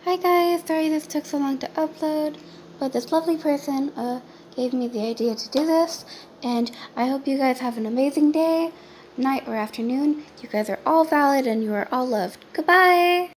Hi guys, sorry this took so long to upload, but this lovely person gave me the idea to do this, and I hope you guys have an amazing day, night, or afternoon. You guys are all valid and you are all loved. Goodbye!